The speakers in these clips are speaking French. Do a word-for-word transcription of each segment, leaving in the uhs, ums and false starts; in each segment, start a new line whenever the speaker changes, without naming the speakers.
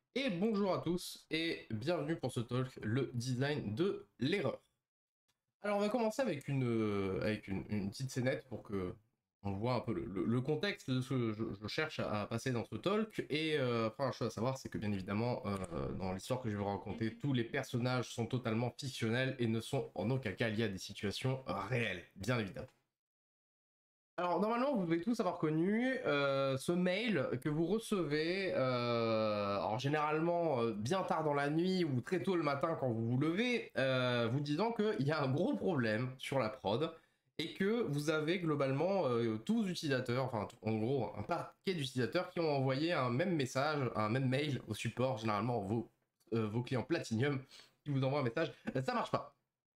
Et bonjour à tous et bienvenue pour ce talk, le design de l'erreur. Alors on va commencer avec une, euh, avec une, une petite scénette pour que on voit un peu le, le- le contexte de ce que je, je cherche à, à passer dans ce talk. Et euh, la première chose à savoir, c'est que bien évidemment, euh, dans l'histoire que je vais vous raconter, tous les personnages sont totalement fictionnels et ne sont en aucun cas liés à des situations réelles, bien évidemment. Alors normalement vous devez tous avoir connu euh, ce mail que vous recevez, euh, alors généralement euh, bien tard dans la nuit ou très tôt le matin quand vous vous levez, euh, vous disant qu'il y a un gros problème sur la prod et que vous avez globalement euh, tous utilisateurs, enfin en gros un paquet d'utilisateurs qui ont envoyé un même message, un même mail au support, généralement vos, euh, vos clients Platinum qui vous envoient un message, ça marche pas.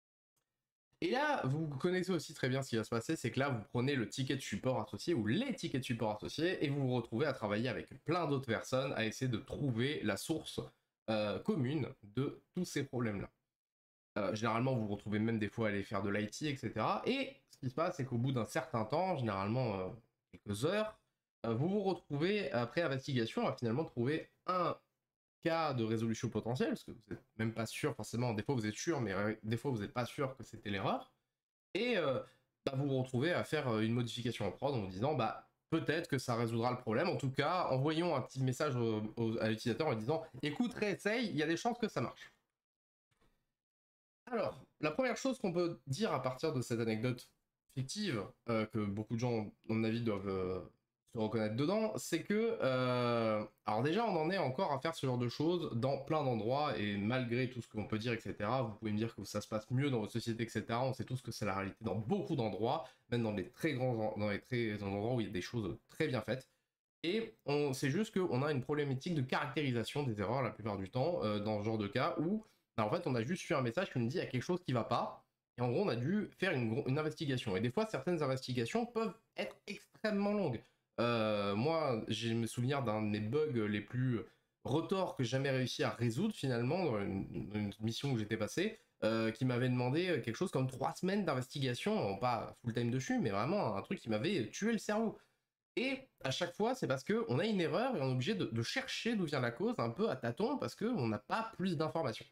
Et là, vous connaissez aussi très bien ce qui va se passer, c'est que là, vous prenez le ticket de support associé ou les tickets de support associés et vous vous retrouvez à travailler avec plein d'autres personnes à essayer de trouver la source euh, commune de tous ces problèmes-là. Euh, généralement, vous vous retrouvez même des fois à aller faire de l'I T, et cetera. Et ce qui se passe, c'est qu'au bout d'un certain temps, généralement euh, quelques heures, euh, vous vous retrouvez, après investigation, à finalement trouver un cas de résolution potentielle, parce que vous n'êtes même pas sûr forcément, des fois vous êtes sûr, mais euh, des fois vous n'êtes pas sûr que c'était l'erreur. Et euh, bah, vous vous retrouvez à faire euh, une modification en prod en vous disant bah peut-être que ça résoudra le problème. En tout cas, envoyons un petit message au, au, à l'utilisateur en disant écoute, réessaye, il y a des chances que ça marche. Alors, la première chose qu'on peut dire à partir de cette anecdote fictive, euh, que beaucoup de gens, à mon avis, doivent euh, se reconnaître dedans, c'est que, euh, alors déjà, on en est encore à faire ce genre de choses dans plein d'endroits, et malgré tout ce qu'on peut dire, et cetera, vous pouvez me dire que ça se passe mieux dans votre société, et cetera, on sait tous que c'est la réalité dans beaucoup d'endroits, même dans les très grands, dans les très endroits où il y a des choses très bien faites. Et on c'est juste qu'on a une problématique de caractérisation des erreurs la plupart du temps euh, dans ce genre de cas où bah, en fait on a juste eu un message qui nous dit il y a quelque chose qui va pas et en gros on a dû faire une, une investigation et des fois certaines investigations peuvent être extrêmement longues. Euh, moi j'ai me souvenir d'un de mes bugs les plus retors que j'ai jamais réussi à résoudre finalement dans une, une mission où j'étais passé euh, qui m'avait demandé quelque chose comme trois semaines d'investigation, pas full time dessus mais vraiment un truc qui m'avait tué le cerveau. Et à chaque fois, c'est parce qu'on a une erreur et on est obligé de, de chercher d'où vient la cause un peu à tâtons parce qu'on n'a pas plus d'informations.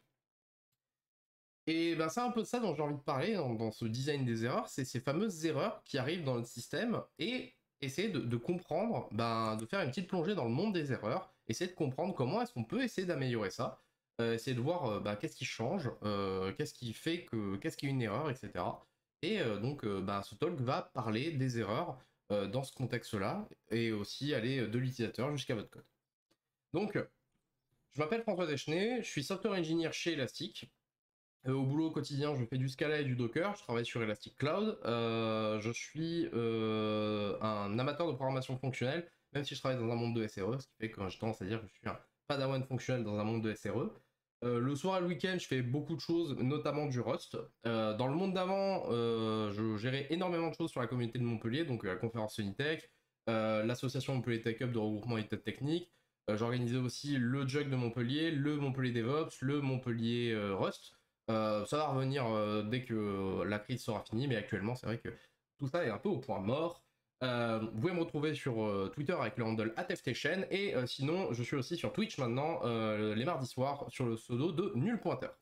Et ben c'est un peu de ça dont j'ai envie de parler dans, dans ce design des erreurs, c'est ces fameuses erreurs qui arrivent dans notre système et essayer de, de comprendre, ben, de faire une petite plongée dans le monde des erreurs, essayer de comprendre comment est-ce qu'on peut essayer d'améliorer ça, euh, essayer de voir euh, ben, qu'est-ce qui change, euh, qu'est-ce qui fait que, qu'est-ce qui est une erreur, et cetera. Et euh, donc euh, ben, ce talk va parler des erreurs euh, dans ce contexte-là et aussi aller de l'utilisateur jusqu'à votre code. Donc, je m'appelle François Deschenay, je suis software engineer chez Elastic. Euh, au boulot au quotidien, je fais du Scala et du Docker, je travaille sur Elastic Cloud. Euh, je suis euh, un amateur de programmation fonctionnelle, même si je travaille dans un monde de S R E, ce qui fait que j'ai tendance à dire que je suis un padawan fonctionnel dans un monde de S R E. Euh, le soir et le week-end, je fais beaucoup de choses, notamment du Rust. Euh, dans le monde d'avant, euh, je gérais énormément de choses sur la communauté de Montpellier, donc la conférence Unitech, euh, l'association Montpellier Tech Hub de regroupement et tech technique. Euh, J'organisais aussi le Jug de Montpellier, le Montpellier DevOps, le Montpellier euh, Rust. Euh, ça va revenir euh, dès que euh, la crise sera finie, mais actuellement, c'est vrai que tout ça est un peu au point mort. Euh, vous pouvez me retrouver sur euh, Twitter avec le handle atftshen et euh, sinon, je suis aussi sur Twitch maintenant euh, les mardis soirs sur le pseudo de Nul Pointeur.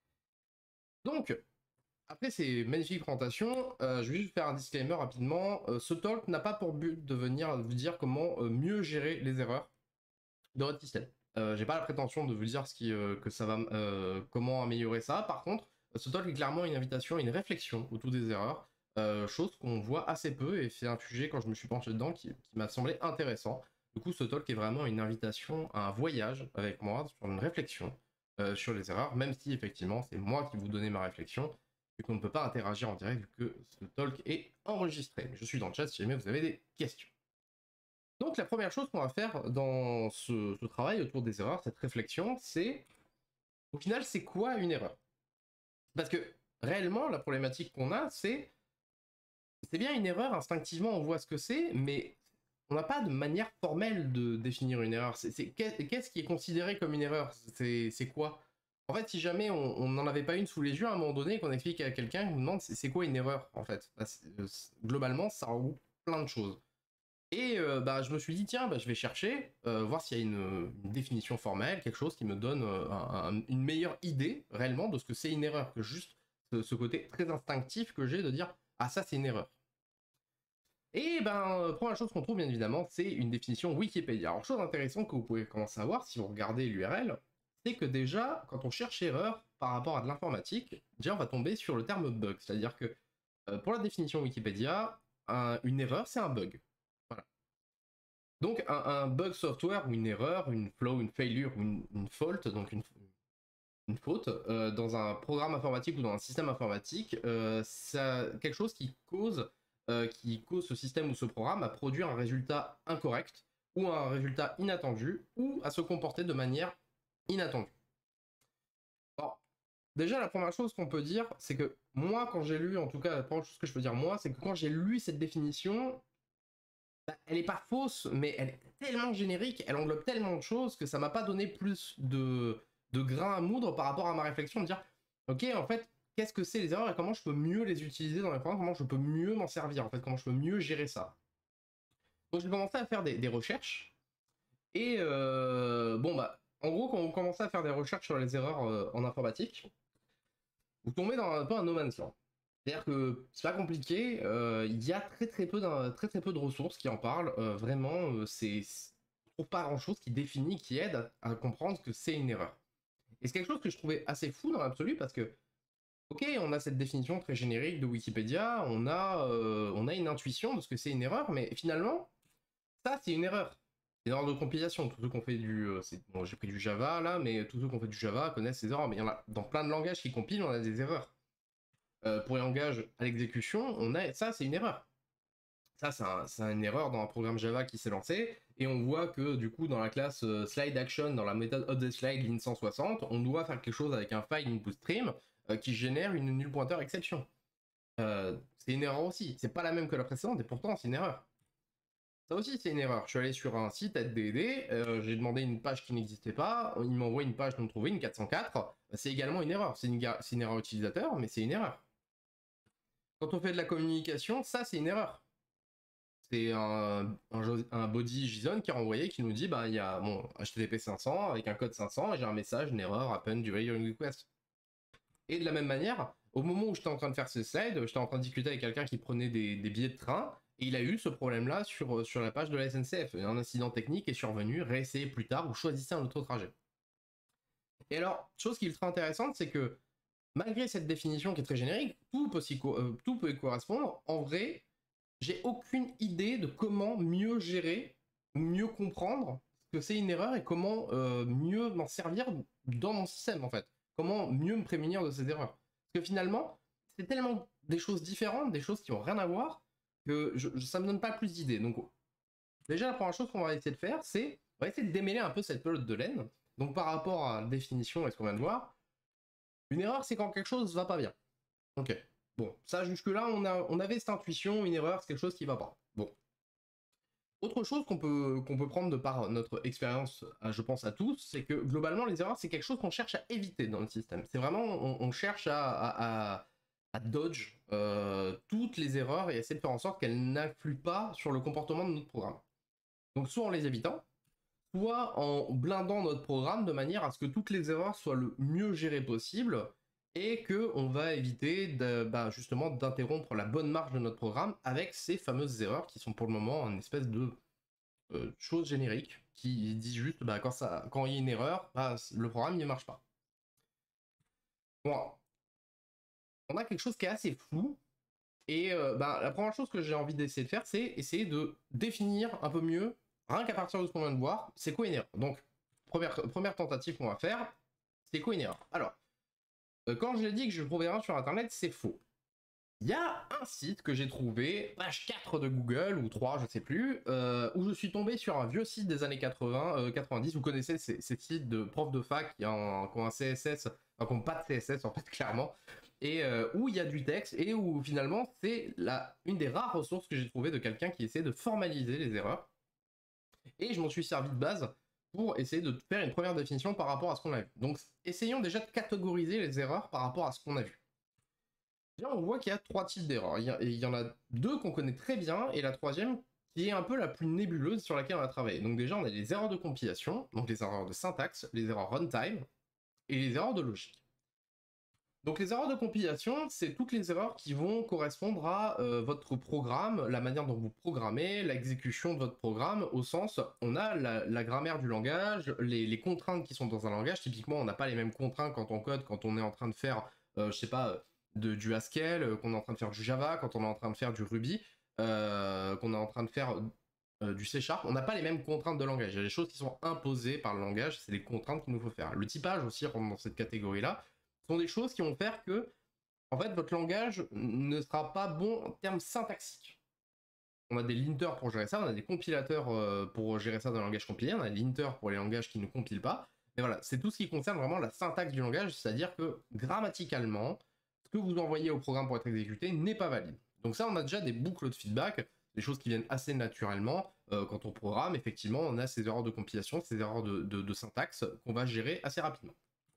Donc, après ces magnifiques présentations, euh, je vais juste faire un disclaimer rapidement. Euh, ce talk n'a pas pour but de venir vous dire comment euh, mieux gérer les erreurs de votre système. Euh, j'ai pas la prétention de vous dire ce qui, euh, que ça va, euh, comment améliorer ça. Par contre, ce talk est clairement une invitation et une réflexion autour des erreurs, euh, chose qu'on voit assez peu et c'est un sujet quand je me suis penché dedans qui, qui m'a semblé intéressant. Du coup, ce talk est vraiment une invitation à un voyage avec moi sur une réflexion euh, sur les erreurs, même si effectivement c'est moi qui vous donnais ma réflexion, vu qu'on ne peut pas interagir en direct vu que ce talk est enregistré. Mais je suis dans le chat si jamais vous avez des questions. Donc la première chose qu'on va faire dans ce, ce travail autour des erreurs, cette réflexion, c'est au final c'est quoi une erreur? Parce que réellement la problématique qu'on a, c'est c'est bien une erreur, instinctivement on voit ce que c'est, mais on n'a pas de manière formelle de définir une erreur. C'est, c'est- qu'est-ce qui est considéré comme une erreur? C'est c'est quoi? En fait, si jamais on n'en avait pas une sous les yeux à un moment donné, qu'on explique à quelqu'un, qu'on demande c'est c'est quoi une erreur en fait? Bah, c'est- euh, globalement, ça regroupe plein de choses. Et euh, bah, je me suis dit, tiens, bah, je vais chercher, euh, voir s'il y a une, une définition formelle, quelque chose qui me donne euh, un, un, une meilleure idée réellement de ce que c'est une erreur, que juste ce, ce côté très instinctif que j'ai de dire, ah ça c'est une erreur. Et ben, première chose qu'on trouve bien évidemment, c'est une définition Wikipédia. Alors chose intéressante que vous pouvez commencer à voir si vous regardez l'U R L, c'est que déjà, quand on cherche erreur par rapport à de l'informatique, déjà on va tomber sur le terme bug, c'est-à-dire que euh, pour la définition Wikipédia, un, une erreur c'est un bug. Voilà. Donc un, un bug software ou une erreur, une flow, une failure ou une, une fault, donc une, une faute, euh, dans un programme informatique ou dans un système informatique, euh, c'est quelque chose qui cause, euh, qui cause ce système ou ce programme à produire un résultat incorrect ou un résultat inattendu ou à se comporter de manière inattendue. Alors, déjà, la première chose qu'on peut dire, c'est que moi, quand j'ai lu, en tout cas, la première chose que je peux dire moi, c'est que quand j'ai lu cette définition, bah, elle est pas fausse, mais elle est tellement générique, elle englobe tellement de choses que ça m'a pas donné plus de, de grain à moudre par rapport à ma réflexion de dire, ok, en fait, qu'est-ce que c'est les erreurs et comment je peux mieux les utiliser dans les programmes, comment je peux mieux m'en servir, en fait, comment je peux mieux gérer ça. Donc j'ai commencé à faire des, des recherches, et euh, bon bah, en gros, quand vous commencez à faire des recherches sur les erreurs euh, en informatique, vous tombez dans un peu un no man's land. C'est-à-dire que c'est pas compliqué, euh, il y a très très peu, très, très peu de ressources qui en parlent, euh, vraiment, euh, c'est, je trouve pas grand-chose qui définit, qui aide à, à comprendre que c'est une erreur. Et c'est quelque chose que je trouvais assez fou dans l'absolu parce que, ok, on a cette définition très générique de Wikipédia, on a, euh, on a une intuition de ce que c'est une erreur, mais finalement, ça c'est une erreur. C'est une erreur de compilation. Tous ceux qui ont fait du, euh, bon, j'ai pris du Java là, mais tous ceux qui ont fait du Java connaissent ces erreurs. Mais il y en a dans plein de langages qui compilent, on a des erreurs. Euh, pour les langages à l'exécution, on a ça, c'est une erreur. Ça, c'est un, une erreur dans un programme Java qui s'est lancé, et on voit que du coup, dans la classe euh, slide action, dans la méthode updateSlide lin cent soixante, on doit faire quelque chose avec un file input-stream euh, qui génère une null pointer exception. Euh, c'est une erreur aussi. C'est pas la même que la précédente, et pourtant, c'est une erreur. Ça aussi, c'est une erreur. Je suis allé sur un site H D D, euh, j'ai demandé une page qui n'existait pas, il m'envoie une page non trouvée, une quatre cent quatre. C'est également une erreur. C'est une, une erreur utilisateur, mais c'est une erreur. Quand on fait de la communication, ça c'est une erreur. C'est un, un, un body JSON qui est renvoyé qui nous dit bah il y a mon H T T P cinq cents avec un code cinq cents et j'ai un message, une erreur happen during request. Et de la même manière, au moment où j'étais en train de faire ce slide, j'étais en train de discuter avec quelqu'un qui prenait des, des billets de train et il a eu ce problème-là sur, sur la page de la S N C F. Un incident technique est survenu, réessayez plus tard ou choisissez un autre trajet. Et alors, chose qui est ultra intéressante, c'est que malgré cette définition qui est très générique, tout peut, euh, tout peut y correspondre. En vrai, j'ai aucune idée de comment mieux gérer, mieux comprendre ce que c'est une erreur et comment euh, mieux m'en servir dans mon système en fait. Comment mieux me prémunir de ces erreurs. Parce que finalement, c'est tellement des choses différentes, des choses qui n'ont rien à voir, que je, ça ne me donne pas plus d'idées. Donc déjà, la première chose qu'on va essayer de faire, c'est on va essayer de démêler un peu cette pelote de laine. Donc par rapport à la définition et ce qu'on vient de voir, une erreur, c'est quand quelque chose va pas bien. Ok. Bon, ça jusque-là, on, a, on avait cette intuition, une erreur, c'est quelque chose qui va pas. Bon. Autre chose qu'on peut, qu'on peut prendre de par notre expérience, je pense à tous, c'est que globalement, les erreurs, c'est quelque chose qu'on cherche à éviter dans le système. C'est vraiment, on, on cherche à, à, à, à dodge euh, toutes les erreurs et essayer de faire en sorte qu'elles n'influent pas sur le comportement de notre programme. Donc soit en les évitant, soit en blindant notre programme de manière à ce que toutes les erreurs soient le mieux gérées possible et qu'on va éviter de, bah, justement d'interrompre la bonne marche de notre programme avec ces fameuses erreurs qui sont pour le moment une espèce de euh, chose générique qui dit juste bah, quand, ça, quand il y a une erreur, bah, le programme ne marche pas. Bon, on a quelque chose qui est assez flou et euh, bah, la première chose que j'ai envie d'essayer de faire, c'est essayer de définir un peu mieux, rien qu'à partir de ce qu'on vient de voir, c'est quoi une erreur. Donc, première, première tentative qu'on va faire, c'est quoi une erreur. Alors, euh, quand je l'ai dit que je trouvais rien sur internet, c'est faux. Il y a un site que j'ai trouvé, page quatre de Google, ou trois, je sais plus, euh, où je suis tombé sur un vieux site des années quatre-vingts, euh, quatre-vingt-dix. Vous connaissez ces, ces sites de profs de fac qui ont, qui ont un C S S, enfin qui n'ont pas de C S S en fait, clairement, et euh, où il y a du texte, et où finalement c'est une des rares ressources que j'ai trouvé de quelqu'un qui essaie de formaliser les erreurs. Et je m'en suis servi de base pour essayer de faire une première définition par rapport à ce qu'on a vu. Donc essayons déjà de catégoriser les erreurs par rapport à ce qu'on a vu. Là, on voit qu'il y a trois types d'erreurs. Il, il y en a deux qu'on connaît très bien, et la troisième qui est un peu la plus nébuleuse sur laquelle on va travailler. Donc déjà, on a les erreurs de compilation, donc les erreurs de syntaxe, les erreurs runtime, et les erreurs de logique. Donc les erreurs de compilation, c'est toutes les erreurs qui vont correspondre à euh, votre programme, la manière dont vous programmez, l'exécution de votre programme, au sens, on a la, la grammaire du langage, les, les contraintes qui sont dans un langage. Typiquement, on n'a pas les mêmes contraintes quand on code, quand on est en train de faire, euh, je sais pas, de, du Haskell, euh, qu'on est en train de faire du Java, quand on est en train de faire du Ruby, euh, qu'on est en train de faire euh, du C Sharp. On n'a pas les mêmes contraintes de langage. Il y a des choses qui sont imposées par le langage, c'est les contraintes qu'il nous faut faire. Le typage aussi rentre dans cette catégorie-là. Sont des choses qui vont faire que, en fait, votre langage ne sera pas bon en termes syntaxiques. On a des linters pour gérer ça, on a des compilateurs euh, pour gérer ça dans le langage compilé, on a des linters pour les langages qui ne compilent pas. Mais voilà, c'est tout ce qui concerne vraiment la syntaxe du langage, c'est-à-dire que grammaticalement, ce que vous envoyez au programme pour être exécuté n'est pas valide. Donc ça, on a déjà des boucles de feedback, des choses qui viennent assez naturellement. Euh, quand on programme, effectivement, on a ces erreurs de compilation, ces erreurs de, de, de syntaxe qu'on va gérer assez rapidement.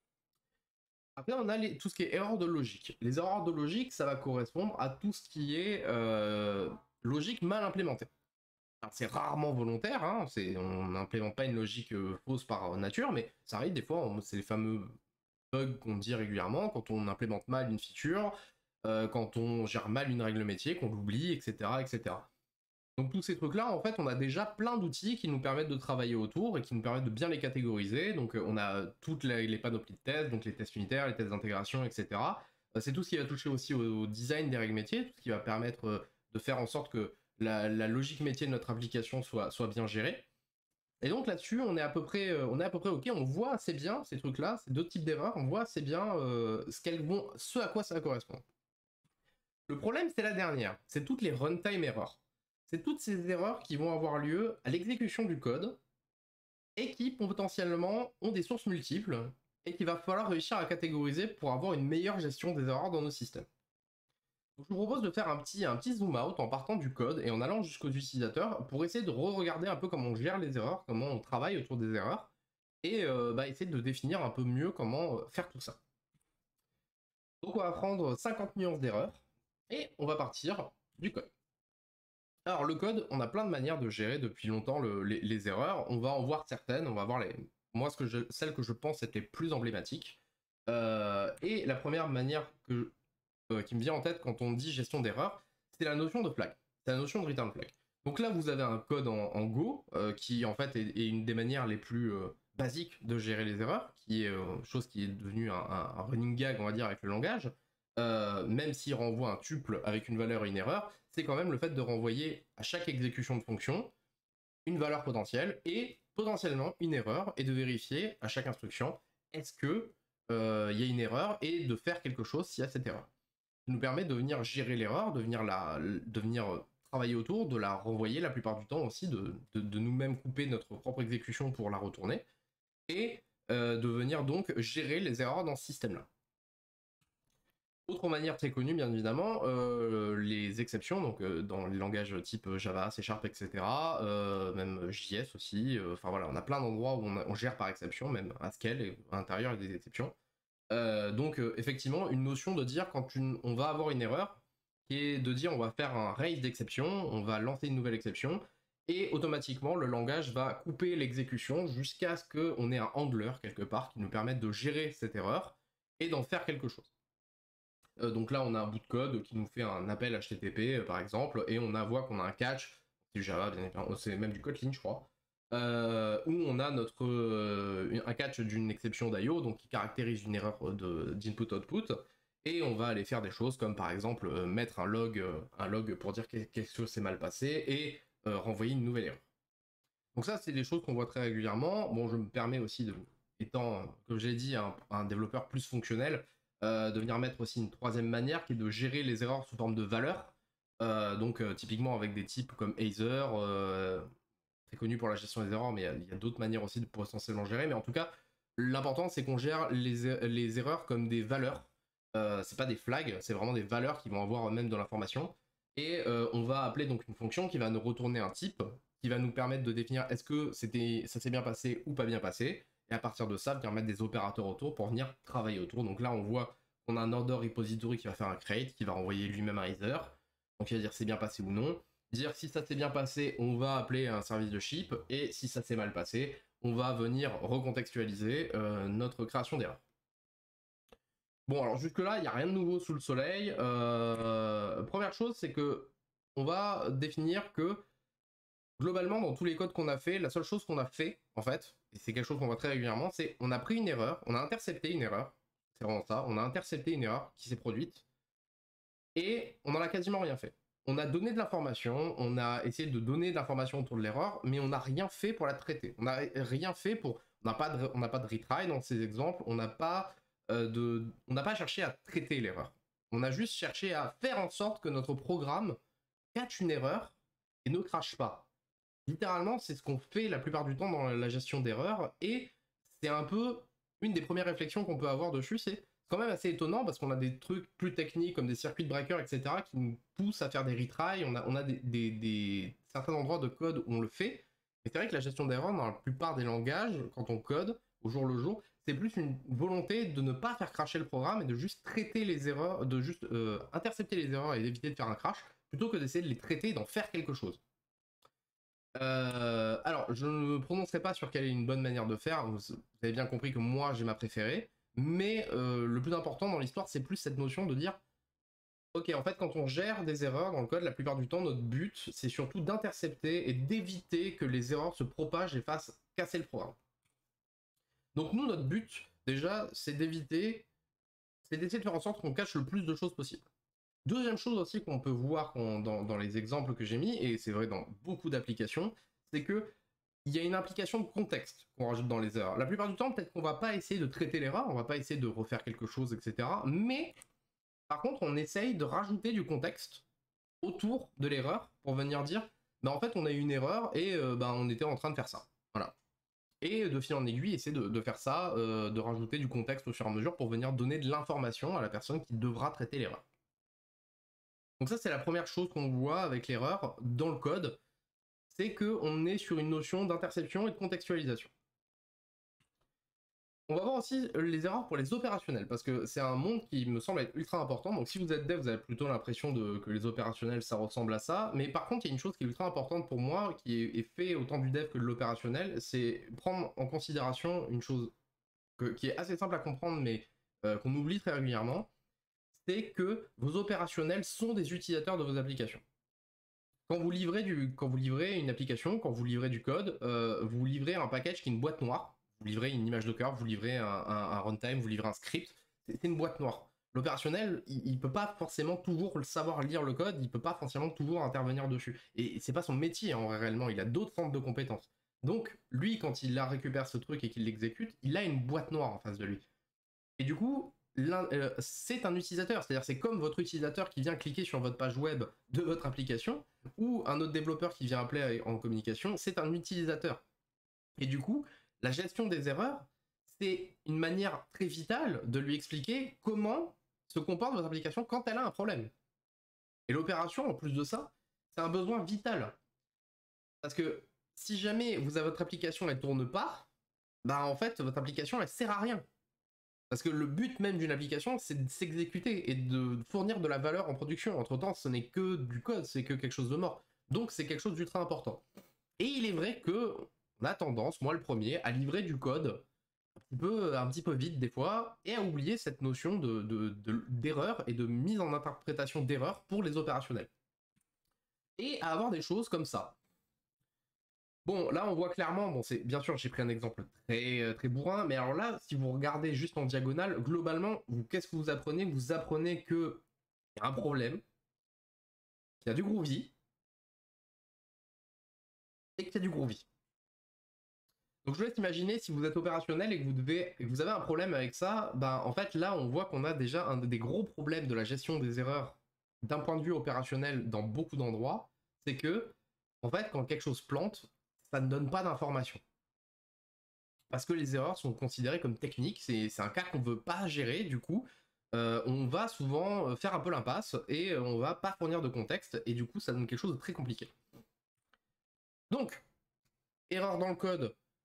Après, on a les, tout ce qui est erreur de logique. Les erreurs de logique, ça va correspondre à tout ce qui est euh, logique mal implémentée. C'est rarement volontaire, hein, on n'implémente pas une logique euh, fausse par nature, mais ça arrive des fois, c'est les fameux bugs qu'on dit régulièrement, quand on implémente mal une feature, euh, quand on gère mal une règle métier, qu'on l'oublie, et cetera, et cetera. Donc tous ces trucs-là, en fait, on a déjà plein d'outils qui nous permettent de travailler autour et qui nous permettent de bien les catégoriser. Donc euh, on a toutes les, les panoplies de tests, donc les tests unitaires, les tests d'intégration, et cetera. Euh, c'est tout ce qui va toucher aussi au, au design des règles métiers, tout ce qui va permettre euh, de faire en sorte que la, la logique métier de notre application soit, soit bien gérée. Et donc là-dessus, on est à peu près, euh, on est à peu près ok. On voit assez bien ces trucs-là, ces deux types d'erreurs. On voit assez bien euh, ce qu'elles vont, ce à quoi ça correspond. Le problème, c'est la dernière. C'est toutes les runtime errors. C'est toutes ces erreurs qui vont avoir lieu à l'exécution du code et qui potentiellement ont des sources multiples et qu'il va falloir réussir à catégoriser pour avoir une meilleure gestion des erreurs dans nos systèmes. Donc, je vous propose de faire un petit, un petit zoom out en partant du code et en allant jusqu'aux utilisateurs pour essayer de re-regarder un peu comment on gère les erreurs, comment on travaille autour des erreurs et euh, bah, essayer de définir un peu mieux comment faire tout ça. Donc on va prendre cinquante nuances d'erreurs et on va partir du code. Alors le code, on a plein de manières de gérer depuis longtemps le, les, les erreurs. On va en voir certaines, on va voir les, moi ce que je, celles que je pense être les plus emblématiques. Euh, et la première manière que, euh, qui me vient en tête quand on dit gestion d'erreurs, c'est la notion de flag. C'est la notion de return flag. Donc là vous avez un code en, en Go euh, qui en fait est, est une des manières les plus euh, basiques de gérer les erreurs, qui est euh, chose qui est devenue un, un, un running gag on va dire avec le langage. Euh, même s'il renvoie un tuple avec une valeur et une erreur, c'est quand même le fait de renvoyer à chaque exécution de fonction une valeur potentielle et potentiellement une erreur et de vérifier à chaque instruction est-ce que euh, y a une erreur et de faire quelque chose s'il y a cette erreur. Ça nous permet de venir gérer l'erreur, de venir, la, de venir travailler autour, de la renvoyer la plupart du temps aussi, de, de, de nous-mêmes couper notre propre exécution pour la retourner et euh, de venir donc gérer les erreurs dans ce système-là. Autre manière très connue, bien évidemment, euh, les exceptions, donc euh, dans les langages type Java, C Sharp, et cetera, euh, même J S aussi, enfin euh, voilà, on a plein d'endroits où on, a, on gère par exception, même Haskell, et à l'intérieur il y a des exceptions. Euh, donc euh, effectivement, une notion de dire quand une, on va avoir une erreur, qui est de dire on va faire un raise d'exception, on va lancer une nouvelle exception, et automatiquement le langage va couper l'exécution jusqu'à ce qu'on ait un handler quelque part qui nous permette de gérer cette erreur et d'en faire quelque chose. Euh, donc là, on a un bout de code qui nous fait un appel H T T P, euh, par exemple, et on a, voit qu'on a un catch, c'est du Java, bien évidemment, c'est même du Kotlin, je crois, euh, où on a notre, euh, un catch d'une exception d'I O, donc qui caractérise une erreur d'input-output, et on va aller faire des choses comme, par exemple, euh, mettre un log, euh, un log pour dire que quelque chose s'est mal passé, et euh, renvoyer une nouvelle erreur. Donc ça, c'est des choses qu'on voit très régulièrement. Bon, je me permets aussi, de, étant, comme j'ai dit, un, un développeur plus fonctionnel, Euh, de venir mettre aussi une troisième manière qui est de gérer les erreurs sous forme de valeurs. Euh, donc euh, typiquement avec des types comme Either, euh, très connu pour la gestion des erreurs, mais il y a, a d'autres manières aussi de potentiellement gérer. Mais en tout cas, l'important c'est qu'on gère les, les erreurs comme des valeurs. Euh, c'est pas des flags, c'est vraiment des valeurs qui vont avoir même de l'information. Et euh, on va appeler donc une fonction qui va nous retourner un type, qui va nous permettre de définir est-ce que c'était, ça s'est bien passé ou pas bien passé. Et à partir de ça, venir mettre des opérateurs autour pour venir travailler autour. Donc là, on voit qu'on a un order repository qui va faire un create, qui va renvoyer lui-même un either. Donc il va dire c'est bien passé ou non. dire si ça s'est bien passé, on va appeler un service de ship, et si ça s'est mal passé, on va venir recontextualiser euh, notre création d'erreur. Bon, alors jusque-là, il n'y a rien de nouveau sous le soleil. Euh, première chose, c'est que on va définir que globalement, dans tous les codes qu'on a fait, la seule chose qu'on a fait, en fait, et c'est quelque chose qu'on voit très régulièrement, c'est on a pris une erreur, on a intercepté une erreur, c'est vraiment ça, on a intercepté une erreur qui s'est produite, et on n'en a quasiment rien fait. On a donné de l'information, on a essayé de donner de l'information autour de l'erreur, mais on n'a rien fait pour la traiter. On n'a rien fait pour... On n'a pas, de... on n'a pas de retry dans ces exemples, on n'a pas, euh, de... on n'a pas cherché à traiter l'erreur. On a juste cherché à faire en sorte que notre programme catch une erreur et ne crache pas. Littéralement, c'est ce qu'on fait la plupart du temps dans la gestion d'erreurs, et c'est un peu une des premières réflexions qu'on peut avoir dessus, c'est quand même assez étonnant parce qu'on a des trucs plus techniques comme des circuits de breakers, et cetera qui nous poussent à faire des retries, on a, on a des, des, des, certains endroits de code où on le fait, mais c'est vrai que la gestion d'erreurs dans la plupart des langages, quand on code au jour le jour, c'est plus une volonté de ne pas faire crasher le programme et de juste traiter les erreurs, de juste euh, intercepter les erreurs et d'éviter de faire un crash, plutôt que d'essayer de les traiter et d'en faire quelque chose. Euh, alors, je ne me prononcerai pas sur quelle est une bonne manière de faire, vous avez bien compris que moi j'ai ma préférée, mais euh, le plus important dans l'histoire, c'est plus cette notion de dire ok, en fait, quand on gère des erreurs dans le code, la plupart du temps, notre but, c'est surtout d'intercepter et d'éviter que les erreurs se propagent et fassent casser le programme. Donc nous, notre but, déjà, c'est d'éviter, c'est d'essayer de faire en sorte qu'on cache le plus de choses possible. Deuxième chose aussi qu'on peut voir dans, dans les exemples que j'ai mis, et c'est vrai dans beaucoup d'applications, c'est que il y a une implication de contexte qu'on rajoute dans les erreurs. La plupart du temps, peut-être qu'on va pas essayer de traiter l'erreur, on va pas essayer de refaire quelque chose, et cetera. Mais, par contre, on essaye de rajouter du contexte autour de l'erreur pour venir dire, bah en fait, on a eu une erreur et euh, bah, on était en train de faire ça. Voilà. Et de fil en aiguille, essayer de, de faire ça, euh, de rajouter du contexte au fur et à mesure pour venir donner de l'information à la personne qui devra traiter l'erreur. Donc ça, c'est la première chose qu'on voit avec l'erreur dans le code, c'est qu'on est sur une notion d'interception et de contextualisation. On va voir aussi les erreurs pour les opérationnels, parce que c'est un monde qui me semble être ultra important. Donc si vous êtes dev, vous avez plutôt l'impression de, que les opérationnels, ça ressemble à ça. Mais par contre, il y a une chose qui est ultra importante pour moi, qui est, est fait autant du dev que de l'opérationnel, c'est prendre en considération une chose que, qui est assez simple à comprendre, mais euh, qu'on oublie très régulièrement, c'est que vos opérationnels sont des utilisateurs de vos applications. Quand vous livrez, du, quand vous livrez une application, quand vous livrez du code, euh, vous livrez un package qui est une boîte noire. Vous livrez une image Docker, vous livrez un, un, un runtime, vous livrez un script. C'est une boîte noire. L'opérationnel, il ne peut pas forcément toujours savoir lire le code, il ne peut pas forcément toujours intervenir dessus. Et c'est pas son métier en réellement, il a d'autres centres de compétences. Donc, lui, quand il la récupère ce truc et qu'il l'exécute, il a une boîte noire en face de lui. Et du coup, euh, c'est un utilisateur, c'est-à-dire c'est comme votre utilisateur qui vient cliquer sur votre page web de votre application, ou un autre développeur qui vient appeler en communication, c'est un utilisateur. Et du coup, la gestion des erreurs, c'est une manière très vitale de lui expliquer comment se comporte votre application quand elle a un problème. Et l'opération, en plus de ça, c'est un besoin vital. Parce que si jamais vous avez votre application, elle tourne pas, bah en fait, votre application, elle sert à rien. Parce que le but même d'une application, c'est de s'exécuter et de fournir de la valeur en production. Entre-temps, ce n'est que du code, c'est que quelque chose de mort. Donc c'est quelque chose d'ultra important. Et il est vrai que on a tendance, moi le premier, à livrer du code un petit peu, un petit peu vite des fois, et à oublier cette notion de, de, de, d'erreur et de mise en interprétation d'erreur pour les opérationnels. Et à avoir des choses comme ça. Bon, là, on voit clairement, bon, c'est bien sûr, j'ai pris un exemple très, très bourrin, mais alors là, si vous regardez juste en diagonale, globalement, vous, qu'est-ce que vous apprenez? Vous apprenez que il y a un problème, qu'il y a du groovy, et qu'il y a du groovy. Donc je vous laisse imaginer si vous êtes opérationnel et que vous, devez, et que vous avez un problème avec ça, ben en fait là on voit qu'on a déjà un des gros problèmes de la gestion des erreurs d'un point de vue opérationnel dans beaucoup d'endroits, c'est que en fait quand quelque chose plante, ça ne donne pas d'informations. Parce que les erreurs sont considérées comme techniques, c'est un cas qu'on ne veut pas gérer, du coup euh, on va souvent faire un peu l'impasse et on va pas fournir de contexte et du coup ça donne quelque chose de très compliqué. Donc, erreur dans le code,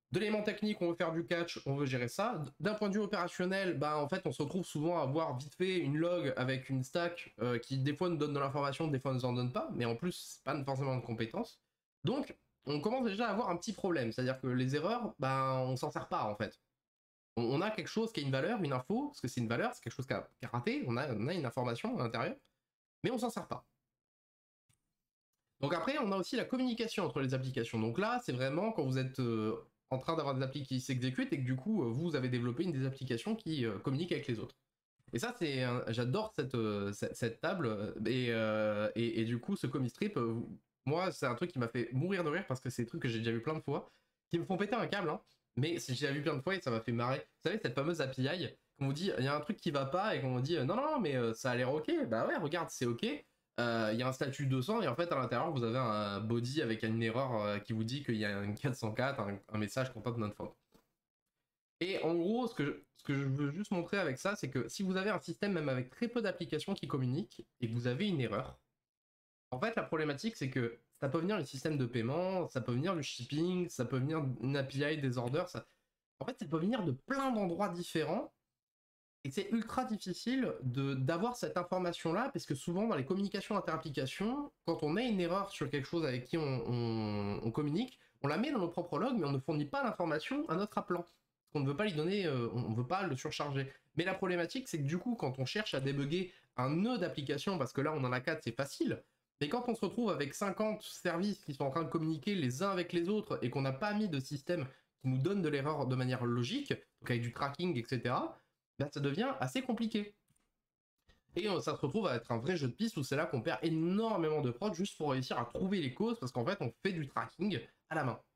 De l'élément technique, on veut faire du catch, on veut gérer ça. D'un point de vue opérationnel, bah en fait on se retrouve souvent à avoir vite fait une log avec une stack euh, qui des fois nous donne de l'information, des fois nous en donne pas, mais en plus c'est pas forcément de compétences. Donc on commence déjà à avoir un petit problème, c'est-à-dire que les erreurs, bah on s'en sert pas en fait. On, on a quelque chose qui a une valeur, une info, parce que c'est une valeur, c'est quelque chose qui a, qui a raté, on a, on a une information à l'intérieur, mais on s'en sert pas. Donc après on a aussi la communication entre les applications. Donc là c'est vraiment quand vous êtes euh, en train d'avoir des applis qui s'exécutent et que du coup, vous avez développé une des applications qui euh, communiquent avec les autres. Et ça, c'est, j'adore cette, euh, cette, cette table et, euh, et, et du coup, ce comic strip, euh, moi, c'est un truc qui m'a fait mourir de rire parce que c'est des trucs que j'ai déjà vu plein de fois, qui me font péter un câble, hein, mais j'ai déjà vu plein de fois et ça m'a fait marrer. Vous savez, cette fameuse A P I, qu'on vous dit, il y a un truc qui va pas et qu'on vous dit, non, non, mais euh, ça a l'air ok, bah ouais, regarde, c'est ok. Il euh, y a un statut deux cents et en fait à l'intérieur vous avez un body avec une erreur euh, qui vous dit qu'il y a un quatre cent quatre, un, un message content not found. Et en gros, ce que, je, ce que je veux juste montrer avec ça, c'est que si vous avez un système même avec très peu d'applications qui communiquent et que vous avez une erreur, en fait la problématique c'est que ça peut venir du système de paiement, ça peut venir du shipping, ça peut venir d'une A P I, des orders, ça... en fait ça peut venir de plein d'endroits différents. Et c'est ultra difficile d'avoir cette information-là, parce que souvent dans les communications inter-applications, quand on a une erreur sur quelque chose avec qui on, on, on communique, on la met dans nos propres logs, mais on ne fournit pas l'information à notre appelant. Parce qu'on ne veut pas lui donner, euh, on ne veut pas le surcharger. Mais la problématique, c'est que du coup, quand on cherche à débugger un nœud d'application, parce que là on en a quatre, c'est facile, mais quand on se retrouve avec cinquante services qui sont en train de communiquer les uns avec les autres, et qu'on n'a pas mis de système qui nous donne de l'erreur de manière logique, donc avec du tracking, et cetera, là ça devient assez compliqué. Et ça se retrouve à être un vrai jeu de piste où c'est là qu'on perd énormément de prod juste pour réussir à trouver les causes, parce qu'en fait on fait du tracking à la main.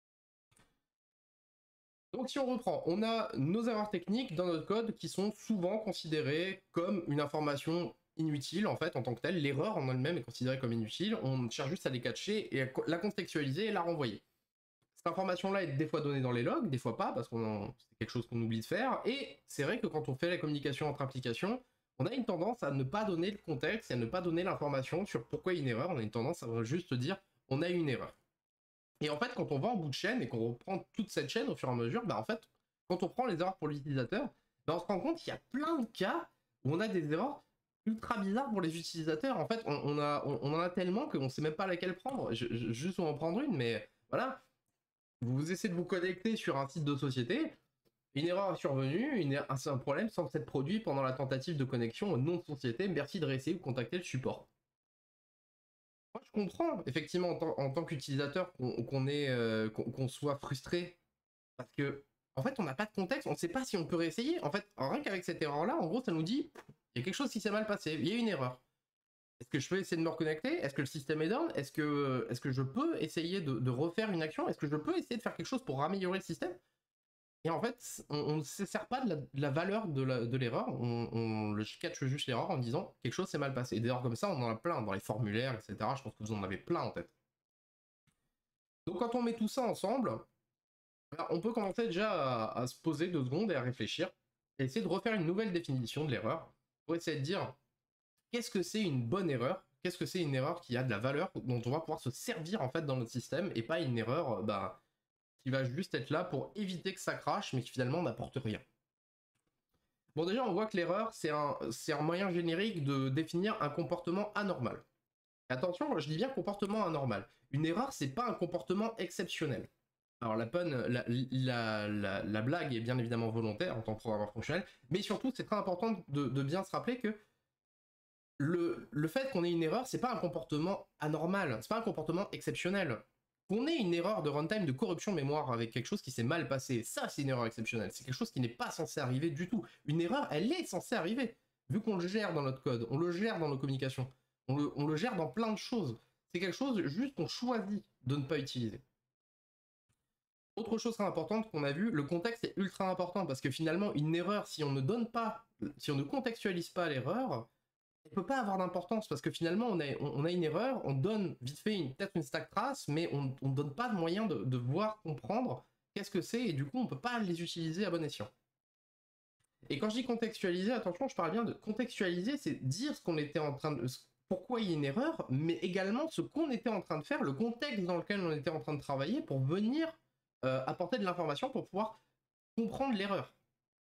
Donc si on reprend, on a nos erreurs techniques dans notre code qui sont souvent considérées comme une information inutile en fait en tant que telle. L'erreur en elle-même est considérée comme inutile, on cherche juste à les catcher et à la contextualiser et la renvoyer. Cette information-là est des fois donnée dans les logs, des fois pas, parce que c'est quelque chose qu'on oublie de faire, et c'est vrai que quand on fait la communication entre applications, on a une tendance à ne pas donner le contexte et à ne pas donner l'information sur pourquoi il y a une erreur, on a une tendance à juste dire on a eu une erreur. Et en fait, quand on va en bout de chaîne et qu'on reprend toute cette chaîne au fur et à mesure, bah en fait, quand on prend les erreurs pour l'utilisateur, bah on se rend compte qu'il y a plein de cas où on a des erreurs ultra bizarres pour les utilisateurs. En fait, on, on, a, on, on en a tellement qu'on ne sait même pas laquelle prendre. Je, je, juste on en prendre une, mais voilà. Vous essayez de vous connecter sur un site de société, une erreur est survenue, une er un problème semble s'être produit pendant la tentative de connexion au nom de société, merci de réessayer ou contacter le support. Moi je comprends effectivement en, tant, en tant qu'utilisateur qu'on qu'on euh, qu'on qu'on soit frustré, parce que en fait on n'a pas de contexte, on ne sait pas si on peut réessayer. En fait, rien qu'avec cette erreur là, en gros ça nous dit il y a quelque chose qui s'est mal passé, il y a une erreur. Est-ce que je peux essayer de me reconnecter? Est-ce que le système est down? Est-ce que, est-ce que je peux essayer de, de refaire une action? Est-ce que je peux essayer de faire quelque chose pour améliorer le système? Et en fait, on ne se sert pas de la, de la valeur de l'erreur, on, on le catch juste l'erreur en disant quelque chose s'est mal passé. Et des erreurs comme ça, on en a plein dans les formulaires, et cetera. Je pense que vous en avez plein en tête. Donc quand on met tout ça ensemble, on peut commencer déjà à, à se poser deux secondes et à réfléchir, et essayer de refaire une nouvelle définition de l'erreur, pour essayer de dire qu'est-ce que c'est une bonne erreur? Qu'est-ce que c'est une erreur qui a de la valeur, dont on va pouvoir se servir en fait dans notre système, et pas une erreur bah, qui va juste être là pour éviter que ça crache, mais qui finalement n'apporte rien. Bon déjà on voit que l'erreur c'est un, un moyen générique de définir un comportement anormal. Attention, je dis bien comportement anormal. Une erreur c'est pas un comportement exceptionnel. Alors la pun, la, la, la, la blague est bien évidemment volontaire en tant que programmeur fonctionnel, mais surtout c'est très important de, de bien se rappeler que Le, le fait qu'on ait une erreur, c'est pas un comportement anormal, c'est pas un comportement exceptionnel. Qu'on ait une erreur de runtime de corruption mémoire avec quelque chose qui s'est mal passé, ça c'est une erreur exceptionnelle, c'est quelque chose qui n'est pas censé arriver du tout. Une erreur, elle est censée arriver, vu qu'on le gère dans notre code, on le gère dans nos communications, on le, on le gère dans plein de choses. C'est quelque chose juste qu'on choisit de ne pas utiliser. Autre chose très importante qu'on a vu, le contexte est ultra important, parce que finalement une erreur, si on ne donne pas, si on ne contextualise pas l'erreur, elle peut pas avoir d'importance parce que finalement on a, on a une erreur, on donne vite fait peut-être une stack trace, mais on ne donne pas de moyen de, de voir, comprendre qu'est-ce que c'est, et du coup on peut pas les utiliser à bon escient. Et quand je dis contextualiser, attention, je parle bien de contextualiser, c'est dire ce qu'on était en train de... pourquoi il y a une erreur, mais également ce qu'on était en train de faire, le contexte dans lequel on était en train de travailler pour venir euh, apporter de l'information pour pouvoir comprendre l'erreur.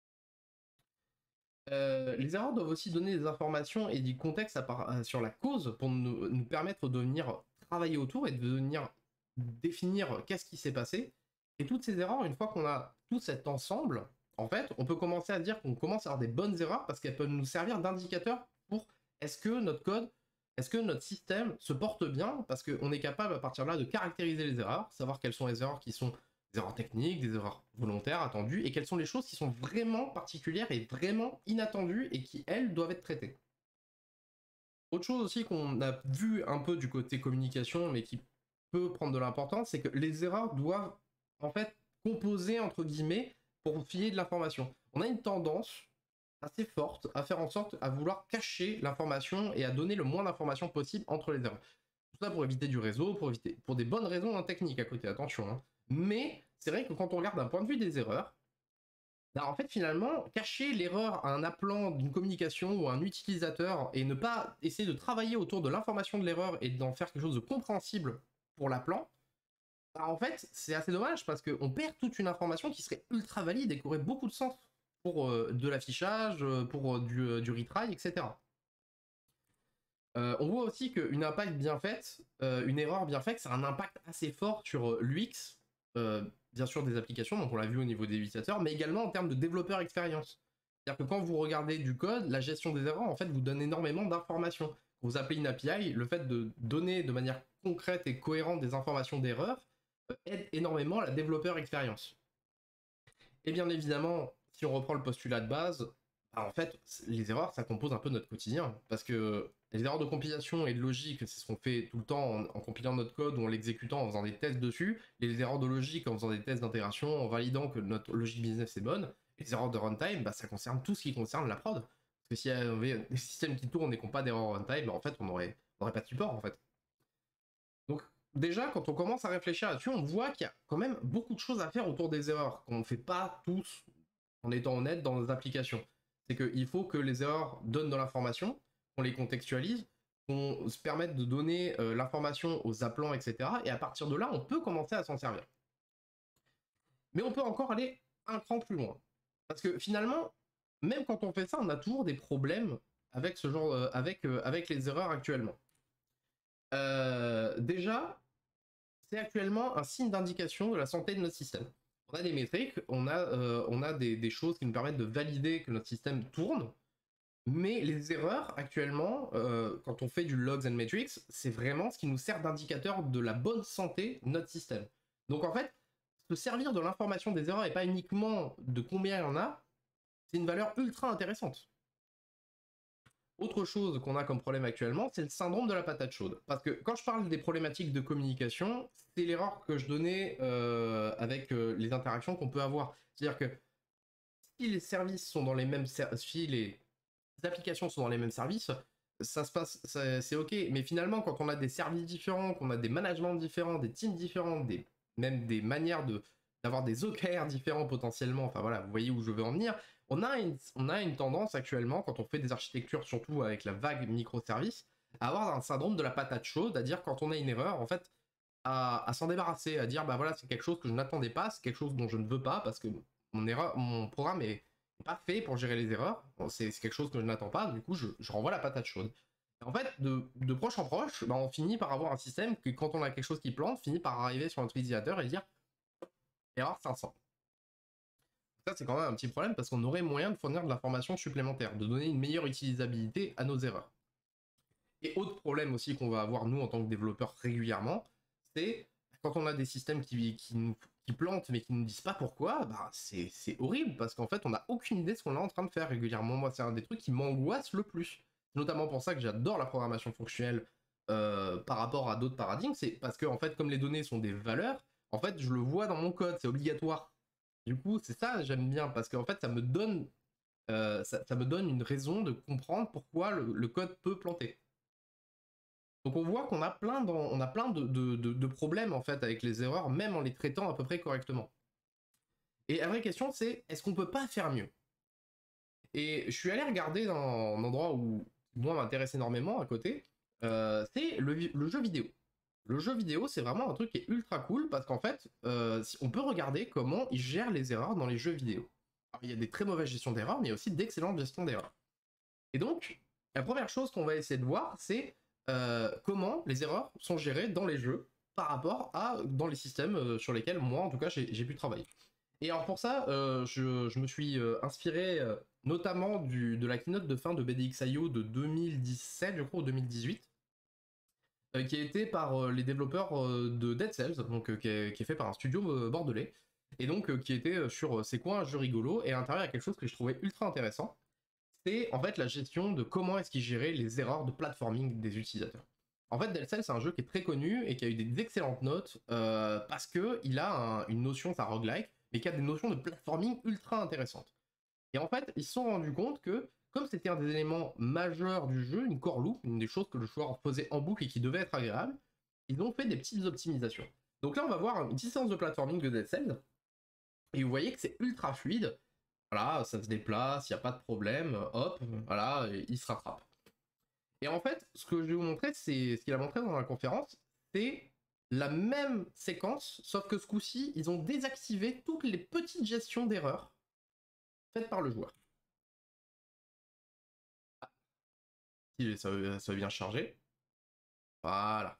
Euh, les erreurs doivent aussi donner des informations et du contexte à part, euh, sur la cause pour nous, nous permettre de venir travailler autour et de venir définir qu'est-ce qui s'est passé. Et toutes ces erreurs, une fois qu'on a tout cet ensemble, en fait, on peut commencer à dire qu'on commence à avoir des bonnes erreurs parce qu'elles peuvent nous servir d'indicateur pour est-ce que notre code, est-ce que notre système se porte bien, parce qu'on est capable à partir de là de caractériser les erreurs, savoir quelles sont les erreurs qui sont des erreurs techniques, des erreurs volontaires, attendues, et quelles sont les choses qui sont vraiment particulières et vraiment inattendues et qui, elles, doivent être traitées. Autre chose aussi qu'on a vu un peu du côté communication, mais qui peut prendre de l'importance, c'est que les erreurs doivent, en fait, composer, entre guillemets, pour filer de l'information. On a une tendance assez forte à faire en sorte à vouloir cacher l'information et à donner le moins d'informations possible entre les erreurs. Tout ça pour éviter du réseau, pour éviter, pour des bonnes raisons hein, techniques à côté, attention. Hein. Mais c'est vrai que quand on regarde d'un point de vue des erreurs, bah en fait finalement, cacher l'erreur à un appelant d'une communication ou à un utilisateur et ne pas essayer de travailler autour de l'information de l'erreur et d'en faire quelque chose de compréhensible pour l'appelant, bah en fait c'est assez dommage parce qu'on perd toute une information qui serait ultra valide et qui aurait beaucoup de sens pour euh, de l'affichage, pour euh, du, euh, du retry, et cetera. Euh, on voit aussi qu'une impact bien faite, euh, une erreur bien faite, ça a un impact assez fort sur l'U X, euh, bien sûr des applications, donc on l'a vu au niveau des utilisateurs, mais également en termes de développeur expérience. C'est-à-dire que quand vous regardez du code, la gestion des erreurs, en fait, vous donne énormément d'informations. Vous appelez une A P I, le fait de donner de manière concrète et cohérente des informations d'erreur euh, aide énormément à la développeur expérience. Et bien évidemment, si on reprend le postulat de base, bah en fait, les erreurs, ça compose un peu notre quotidien. Parce que les erreurs de compilation et de logique, c'est ce qu'on fait tout le temps en, en compilant notre code ou en l'exécutant en faisant des tests dessus. Les erreurs de logique en faisant des tests d'intégration, en validant que notre logique business est bonne. Et les erreurs de runtime, bah, ça concerne tout ce qui concerne la prod. Parce que s'il y avait des systèmes qui tournent et qui n'ont pas d'erreur runtime, bah, en fait, on n'aurait on pas de support, en fait. Donc, déjà, quand on commence à réfléchir là-dessus, on voit qu'il y a quand même beaucoup de choses à faire autour des erreurs, qu'on ne fait pas tous en étant honnête dans nos applications. C'est qu'il faut que les erreurs donnent de l'information, qu'on les contextualise, qu'on se permette de donner euh, l'information aux appelants, et cetera. Et à partir de là, on peut commencer à s'en servir. Mais on peut encore aller un cran plus loin. Parce que finalement, même quand on fait ça, on a toujours des problèmes avec ce genre, euh, avec, euh, avec les erreurs actuellement. Euh, déjà, c'est actuellement un signe d'indication de la santé de notre système. On a des métriques, on a, euh, on a des, des choses qui nous permettent de valider que notre système tourne, mais les erreurs actuellement, euh, quand on fait du logs and metrics, c'est vraiment ce qui nous sert d'indicateur de la bonne santé de notre système. Donc en fait, se servir de l'information des erreurs et pas uniquement de combien il y en a, c'est une valeur ultra intéressante. Autre chose qu'on a comme problème actuellement, c'est le syndrome de la patate chaude. Parce que quand je parle des problématiques de communication, c'est l'erreur que je donnais euh, avec euh, les interactions qu'on peut avoir. C'est-à-dire que si les services sont dans les mêmes services, si les applications sont dans les mêmes services, ça se passe, c'est ok. Mais finalement, quand on a des services différents, qu'on a des managements différents, des teams différents, des, même des manières de d'avoir des O K R différents potentiellement, enfin voilà, vous voyez où je veux en venir, on a une, on a une tendance actuellement, quand on fait des architectures, surtout avec la vague microservices, à avoir un syndrome de la patate chaude, à dire quand on a une erreur, en fait, à, à s'en débarrasser, à dire bah voilà, c'est quelque chose que je n'attendais pas, c'est quelque chose dont je ne veux pas, parce que mon, erreur, mon programme est pas fait pour gérer les erreurs, c'est quelque chose que je n'attends pas, du coup je, je renvoie la patate chaude. En fait, de, de proche en proche, bah, on finit par avoir un système que quand on a quelque chose qui plante, finit par arriver sur notre utilisateur et dire erreur cinq cents. Ça, c'est quand même un petit problème parce qu'on aurait moyen de fournir de l'information supplémentaire, de donner une meilleure utilisabilité à nos erreurs. Et autre problème aussi qu'on va avoir nous en tant que développeurs régulièrement, c'est quand on a des systèmes qui, qui, nous, qui plantent mais qui ne nous disent pas pourquoi, bah c'est horrible parce qu'en fait on n'a aucune idée de ce qu'on est en train de faire régulièrement. Moi, c'est un des trucs qui m'angoisse le plus. C'est notamment pour ça que j'adore la programmation fonctionnelle euh, par rapport à d'autres paradigmes, c'est parce que en fait comme les données sont des valeurs, en fait je le vois dans mon code, c'est obligatoire. Du coup, c'est ça j'aime bien parce qu'en fait ça me donne euh, ça, ça me donne une raison de comprendre pourquoi le, le code peut planter. Donc on voit qu'on a plein, de, on a plein de, de, de, de problèmes en fait avec les erreurs, même en les traitant à peu près correctement. Et la vraie question c'est, est-ce qu'on peut pas faire mieux? Et je suis allé regarder dans un endroit où moi m'intéresse énormément à côté, euh, c'est le, le jeu vidéo. Le jeu vidéo, c'est vraiment un truc qui est ultra cool parce qu'en fait, euh, on peut regarder comment ils gèrent les erreurs dans les jeux vidéo. Alors, il y a des très mauvaises gestions d'erreurs, mais il y a aussi d'excellentes gestions d'erreurs. Et donc, la première chose qu'on va essayer de voir, c'est euh, comment les erreurs sont gérées dans les jeux par rapport à dans les systèmes euh, sur lesquels moi, en tout cas, j'ai pu travailler. Et alors pour ça, euh, je, je, me suis euh, inspiré euh, notamment du, de la keynote de fin de B D X I O de deux mille dix-sept, je crois, ou deux mille dix-huit, euh, qui a été par euh, les développeurs euh, de Dead Cells, donc euh, qui, est, qui, est, fait par un studio euh, bordelais, et donc euh, qui était sur euh, c'est quoi un jeu rigolo, et à l'intérieur il y a quelque chose que je trouvais ultra intéressant, c'est en fait la gestion de comment est-ce qu'ils géraient les erreurs de platforming des utilisateurs. En fait, Dead Cells, c'est un jeu qui est très connu et qui a eu des excellentes notes euh, parce qu'il a un, une notion, ça roguelike, mais qui a des notions de platforming ultra intéressantes. Et en fait, ils se sont rendus compte que, comme c'était un des éléments majeurs du jeu, une core loop, une des choses que le joueur faisait en boucle et qui devait être agréable, ils ont fait des petites optimisations. Donc là, on va voir une petite séance de platforming de Dead Cells, et vous voyez que c'est ultra fluide. Voilà, ça se déplace, il n'y a pas de problème, hop, voilà, il se rattrape. Et en fait, ce que je vais vous montrer, c'est ce qu'il a montré dans la conférence, c'est la même séquence, sauf que ce coup-ci, ils ont désactivé toutes les petites gestions d'erreurs faites par le joueur. Ah. Si ça, ça vient charger. Voilà.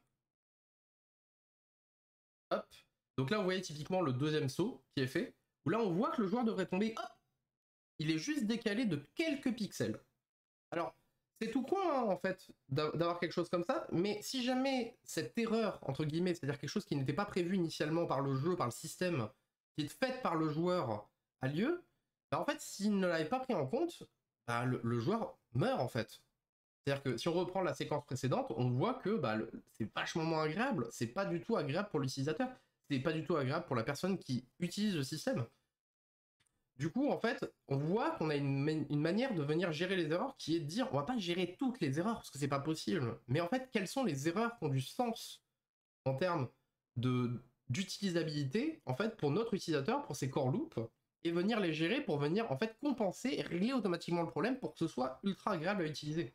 Hop. Donc là, vous voyez typiquement le deuxième saut qui est fait, où là, on voit que le joueur devrait tomber, hop, il est juste décalé de quelques pixels. Alors, c'est tout con, hein, en fait, d'avoir quelque chose comme ça, mais si jamais cette erreur, entre guillemets, c'est-à-dire quelque chose qui n'était pas prévu initialement par le jeu, par le système, qui est faite par le joueur, a lieu, bah en fait, s'il ne l'avait pas pris en compte, bah, le, le joueur meurt, en fait. C'est-à-dire que si on reprend la séquence précédente, on voit que bah, c'est vachement moins agréable, c'est pas du tout agréable pour l'utilisateur, c'est pas du tout agréable pour la personne qui utilise le système. Du coup, en fait, on voit qu'on a une, une, manière de venir gérer les erreurs qui est de dire, on va pas gérer toutes les erreurs parce que c'est pas possible, mais en fait, quelles sont les erreurs qui ont du sens en termes de d'utilisabilité, en fait, pour notre utilisateur, pour ses core loops, et venir les gérer pour venir, en fait, compenser et régler automatiquement le problème pour que ce soit ultra agréable à utiliser.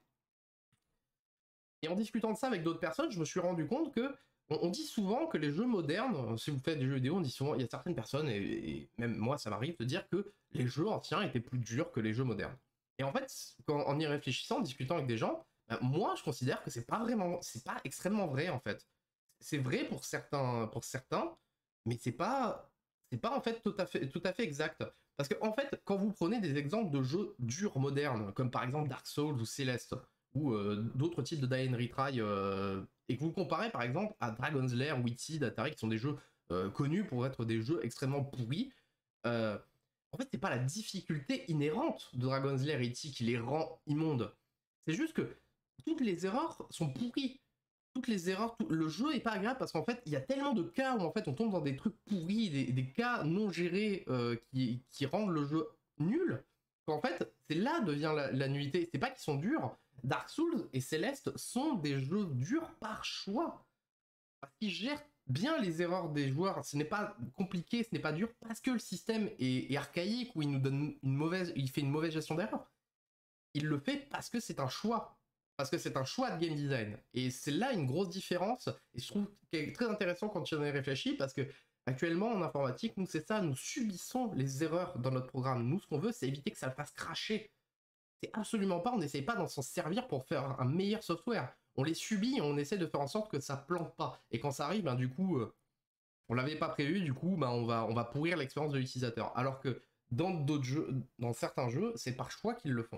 Et en discutant de ça avec d'autres personnes, je me suis rendu compte que on, on dit souvent que les jeux modernes, si vous faites des jeux vidéo, on dit souvent, il y a certaines personnes, et, et même moi ça m'arrive, de dire que les jeux anciens étaient plus durs que les jeux modernes. Et en fait, quand, en y réfléchissant, en discutant avec des gens, bah, moi je considère que c'est pas vraiment, c'est pas extrêmement vrai en fait. C'est vrai pour certains, pour certains, mais c'est pas, c'est pas en fait tout à fait, tout à fait exact. Parce que en fait, quand vous prenez des exemples de jeux durs modernes, comme par exemple Dark Souls ou Celeste, ou euh, d'autres types de Die and Retry, euh, et que vous comparez par exemple à Dragon's Lair, Witty, Atari, qui sont des jeux euh, connus pour être des jeux extrêmement pourris, euh, en fait c'est pas la difficulté inhérente de Dragon's Lair et Witty qui les rend immondes, c'est juste que toutes les erreurs sont pourries. Toutes les erreurs, tout, le jeu est pas agréable parce qu'en fait il y a tellement de cas où en fait on tombe dans des trucs pourris, des, des cas non gérés euh, qui, qui rendent le jeu nul, qu'en fait c'est là devient la, la nullité. C'est pas qu'ils sont durs. Dark Souls et Celeste sont des jeux durs par choix. Parce qu'ils gèrent bien les erreurs des joueurs. Ce n'est pas compliqué, ce n'est pas dur parce que le système est, est archaïque ou il nous donne une mauvaise, il fait une mauvaise gestion d'erreurs. Il le fait parce que c'est un choix. Parce que c'est un choix de game design. Et c'est là une grosse différence. Et je trouve que c'est très intéressant quand tu en as réfléchi parce que actuellement en informatique, nous c'est ça, nous subissons les erreurs dans notre programme. Nous ce qu'on veut c'est éviter que ça le fasse cracher. C'est absolument pas, on n'essaye pas d'en s'en servir pour faire un meilleur software. On les subit et on essaie de faire en sorte que ça plante pas. Et quand ça arrive, ben, du coup, euh, on l'avait pas prévu, du coup, ben, on, va, on va pourrir l'expérience de l'utilisateur. Alors que dans d'autres jeux, dans certains jeux, c'est par choix qu'ils le font.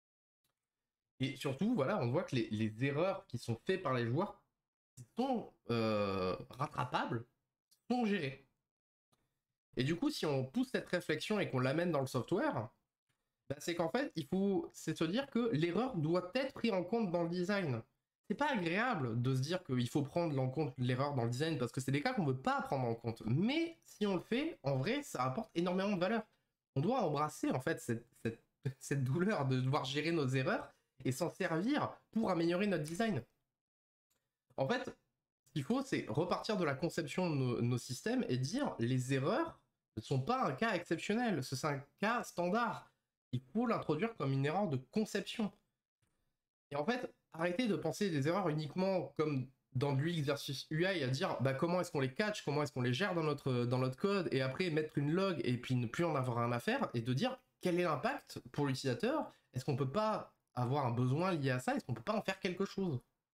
Et surtout, voilà, on voit que les, les erreurs qui sont faites par les joueurs sont euh, rattrapables, sont gérées. Et du coup, si on pousse cette réflexion et qu'on l'amène dans le software, bah, c'est qu'en fait, il faut c'est se dire que l'erreur doit être prise en compte dans le design. C'est pas agréable de se dire qu'il faut prendre en compte l'erreur dans le design parce que c'est des cas qu'on veut pas prendre en compte. Mais si on le fait, en vrai, ça apporte énormément de valeur. On doit embrasser en fait cette, cette, cette douleur de devoir gérer nos erreurs et s'en servir pour améliorer notre design. En fait, ce qu'il faut, c'est repartir de la conception de nos, nos systèmes et dire les erreurs ne sont pas un cas exceptionnel, c'est un cas standard. Il faut l'introduire comme une erreur de conception. Et en fait, arrêtez de penser des erreurs uniquement comme dans de l'U X versus U I à dire bah, comment est-ce qu'on les catch, comment est-ce qu'on les gère dans notre, dans notre code, et après mettre une log et puis ne plus en avoir rien à faire, et de dire quel est l'impact pour l'utilisateur, est-ce qu'on peut pas avoir un besoin lié à ça, est-ce qu'on peut pas en faire quelque chose.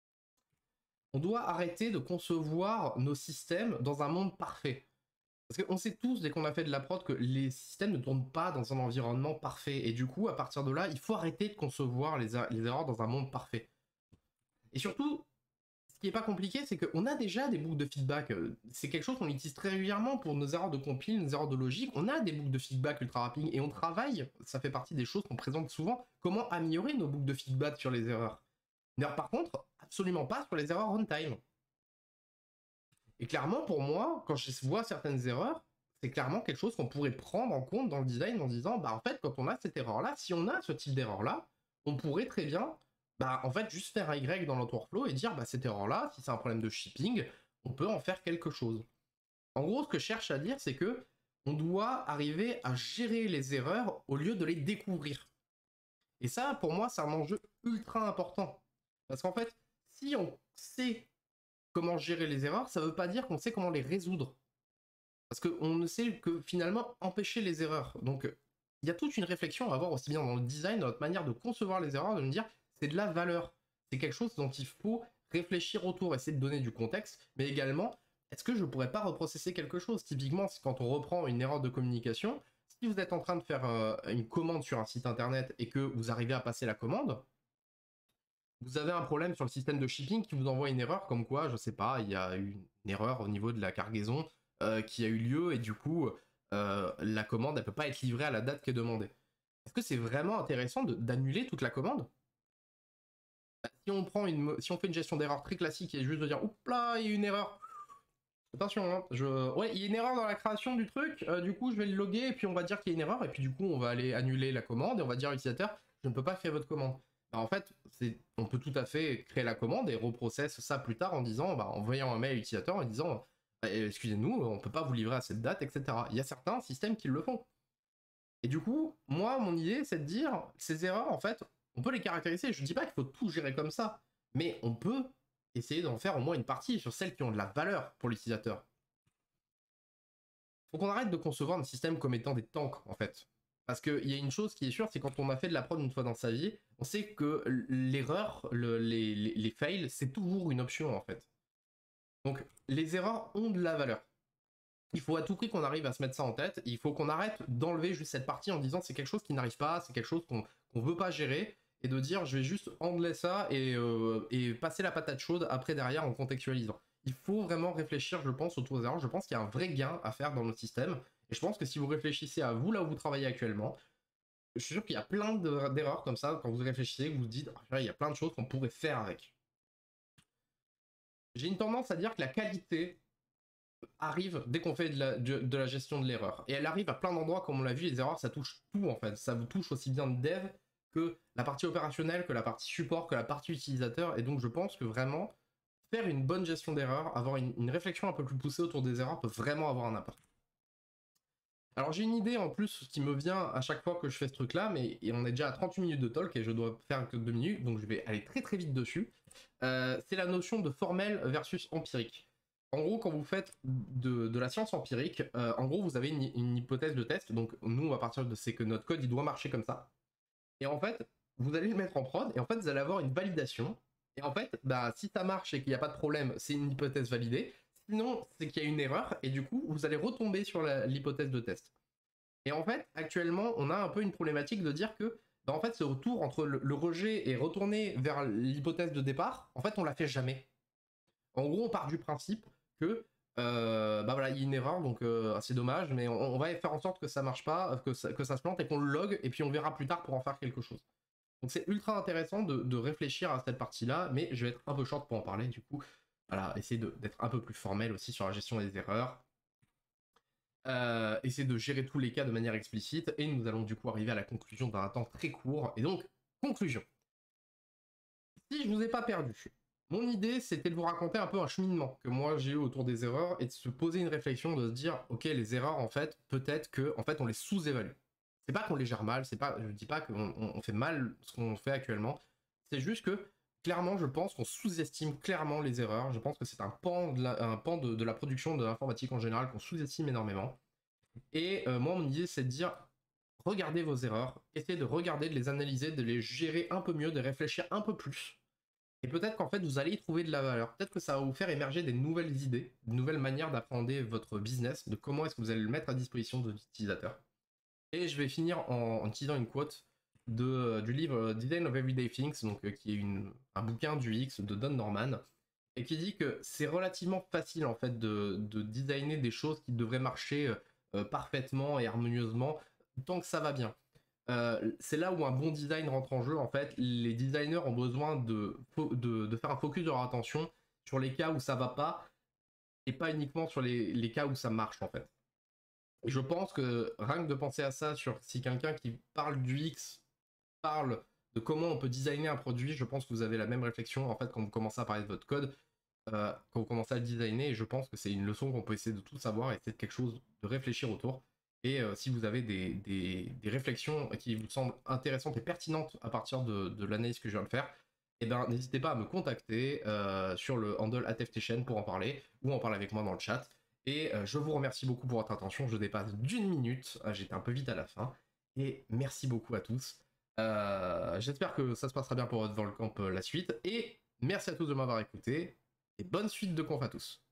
On doit arrêter de concevoir nos systèmes dans un monde parfait. Parce qu'on sait tous, dès qu'on a fait de la prod, que les systèmes ne tournent pas dans un environnement parfait. Et du coup, à partir de là, il faut arrêter de concevoir les, les erreurs dans un monde parfait. Et surtout, ce qui n'est pas compliqué, c'est qu'on a déjà des boucles de feedback. C'est quelque chose qu'on utilise très régulièrement pour nos erreurs de compile, nos erreurs de logique. On a des boucles de feedback ultra rapides et on travaille, ça fait partie des choses qu'on présente souvent, comment améliorer nos boucles de feedback sur les erreurs. Mais par contre, absolument pas sur les erreurs runtime. Et clairement, pour moi, quand je vois certaines erreurs, c'est clairement quelque chose qu'on pourrait prendre en compte dans le design en disant, bah en fait, quand on a cette erreur-là, si on a ce type d'erreur-là, on pourrait très bien, bah en fait, juste faire un Y dans notre workflow et dire, bah cette erreur-là, si c'est un problème de shipping, on peut en faire quelque chose. En gros, ce que je cherche à dire, c'est que on doit arriver à gérer les erreurs au lieu de les découvrir. Et ça, pour moi, c'est un enjeu ultra important. Parce qu'en fait, si on sait comment gérer les erreurs, ça ne veut pas dire qu'on sait comment les résoudre. Parce qu'on ne sait que finalement empêcher les erreurs. Donc il y a toute une réflexion à avoir aussi bien dans le design, dans notre manière de concevoir les erreurs, de me dire c'est de la valeur. C'est quelque chose dont il faut réfléchir autour, essayer de donner du contexte, mais également, est-ce que je ne pourrais pas reprocesser quelque chose? Typiquement, quand on reprend une erreur de communication, si vous êtes en train de faire euh, une commande sur un site internet et que vous arrivez à passer la commande, vous avez un problème sur le système de shipping qui vous envoie une erreur comme quoi, je sais pas, il y a eu une erreur au niveau de la cargaison euh, qui a eu lieu et du coup, euh, la commande, elle peut pas être livrée à la date qui est demandée. Est-ce que c'est vraiment intéressant d'annuler toute la commande? Si on, prend une, si on fait une gestion d'erreur très classique et juste de dire, oups là, il y a une erreur. Attention, hein, je... ouais, il y a une erreur dans la création du truc, euh, du coup, je vais le loguer et puis on va dire qu'il y a une erreur et puis du coup, on va aller annuler la commande et on va dire à l'utilisateur, je ne peux pas créer votre commande. En fait, on peut tout à fait créer la commande et reprocesse ça plus tard en disant, bah, en envoyant un mail à l'utilisateur en disant excusez-nous, on ne peut pas vous livrer à cette date, et cetera. Il y a certains systèmes qui le font. Et du coup, moi, mon idée, c'est de dire, ces erreurs, en fait, on peut les caractériser. Je ne dis pas qu'il faut tout gérer comme ça, mais on peut essayer d'en faire au moins une partie sur celles qui ont de la valeur pour l'utilisateur. Il faut qu'on arrête de concevoir un système comme étant des tanks, en fait. Parce qu'il y a une chose qui est sûre, c'est quand on a fait de la prod une fois dans sa vie, on sait que l'erreur, le, les, les, les fails, c'est toujours une option en fait. Donc les erreurs ont de la valeur. Il faut à tout prix qu'on arrive à se mettre ça en tête. Il faut qu'on arrête d'enlever juste cette partie en disant c'est quelque chose qui n'arrive pas, c'est quelque chose qu'on qu'on veut pas gérer, et de dire je vais juste handler ça et, euh, et passer la patate chaude après derrière en contextualisant. Il faut vraiment réfléchir, je pense, autour des erreurs. Je pense qu'il y a un vrai gain à faire dans notre système. Et je pense que si vous réfléchissez à vous, là où vous travaillez actuellement, je suis sûr qu'il y a plein d'erreurs comme ça, quand vous réfléchissez, vous vous dites, ah, il y a plein de choses qu'on pourrait faire avec. J'ai une tendance à dire que la qualité arrive dès qu'on fait de la, de, de la gestion de l'erreur. Et elle arrive à plein d'endroits, comme on l'a vu, les erreurs, ça touche tout en fait. Ça vous touche aussi bien le dev que la partie opérationnelle, que la partie support, que la partie utilisateur. Et donc je pense que vraiment, faire une bonne gestion d'erreurs, avoir une, une réflexion un peu plus poussée autour des erreurs peut vraiment avoir un impact. Alors j'ai une idée en plus qui me vient à chaque fois que je fais ce truc là, mais on est déjà à trente-huit minutes de talk et je dois faire que deux minutes, donc je vais aller très très vite dessus. Euh, c'est la notion de formel versus empirique. En gros, quand vous faites de, de la science empirique, euh, en gros vous avez une, une hypothèse de test, donc nous on va partir de c'est que notre code il doit marcher comme ça. Et en fait, vous allez le mettre en prod, et en fait vous allez avoir une validation, et en fait, bah, si ça marche et qu'il n'y a pas de problème, c'est une hypothèse validée. Sinon, c'est qu'il y a une erreur, et du coup, vous allez retomber sur l'hypothèse de test. Et en fait, actuellement, on a un peu une problématique de dire que, bah, en fait, ce retour entre le, le rejet et retourner vers l'hypothèse de départ, en fait, on l'a fait jamais. En gros, on part du principe que, euh, bah voilà, il y a une erreur, donc euh, c'est dommage, mais on, on va faire en sorte que ça marche pas, que ça, que ça se plante, et qu'on le log, et puis on verra plus tard pour en faire quelque chose. Donc c'est ultra intéressant de, de réfléchir à cette partie-là, mais je vais être un peu short pour en parler, du coup. Voilà, essayer d'être un peu plus formel aussi sur la gestion des erreurs. Euh, essayer de gérer tous les cas de manière explicite. Et nous allons du coup arriver à la conclusion d'un temps très court. Et donc, conclusion. Si je vous ai pas perdu, mon idée c'était de vous raconter un peu un cheminement que moi j'ai eu autour des erreurs et de se poser une réflexion, de se dire, ok, les erreurs en fait, peut-être que en fait on les sous-évalue. C'est pas qu'on les gère mal, c'est pas, je dis pas qu'on on fait mal ce qu'on fait actuellement, c'est juste que clairement, je pense qu'on sous-estime clairement les erreurs. Je pense que c'est un pan de la, un pan de, de la production de l'informatique en général qu'on sous-estime énormément. Et euh, moi, mon idée, c'est de dire, regardez vos erreurs, essayez de regarder, de les analyser, de les gérer un peu mieux, de réfléchir un peu plus. Et peut-être qu'en fait, vous allez y trouver de la valeur. Peut-être que ça va vous faire émerger des nouvelles idées, de nouvelles manières d'appréhender votre business, de comment est-ce que vous allez le mettre à disposition de l'utilisateur. Et je vais finir en, en utilisant une quote de, du livre Design of Everyday Things, donc, euh, qui est une, un bouquin du X de Don Norman, et qui dit que c'est relativement facile en fait de, de designer des choses qui devraient marcher euh, parfaitement et harmonieusement tant que ça va bien. Euh, c'est là où un bon design rentre en jeu. En fait, les designers ont besoin de, de, de faire un focus de leur attention sur les cas où ça va pas et pas uniquement sur les, les cas où ça marche en fait. Et je pense que rien que de penser à ça, sur si quelqu'un qui parle du X parle de comment on peut designer un produit, je pense que vous avez la même réflexion en fait quand vous commencez à parler de votre code, euh, quand vous commencez à le designer, et je pense que c'est une leçon qu'on peut essayer de tout savoir et c'est quelque chose de réfléchir autour. Et euh, si vous avez des, des, des, réflexions qui vous semblent intéressantes et pertinentes à partir de, de l'analyse que je viens de faire, eh ben, n'hésitez pas à me contacter euh, sur le handle at ftchen pour en parler, ou en parler avec moi dans le chat. Et euh, je vous remercie beaucoup pour votre attention, je dépasse d'une minute, j'étais un peu vite à la fin, et merci beaucoup à tous. Euh, J'espère que ça se passera bien pour votre Volcamp euh, la suite, et merci à tous de m'avoir écouté, et bonne suite de conf à tous.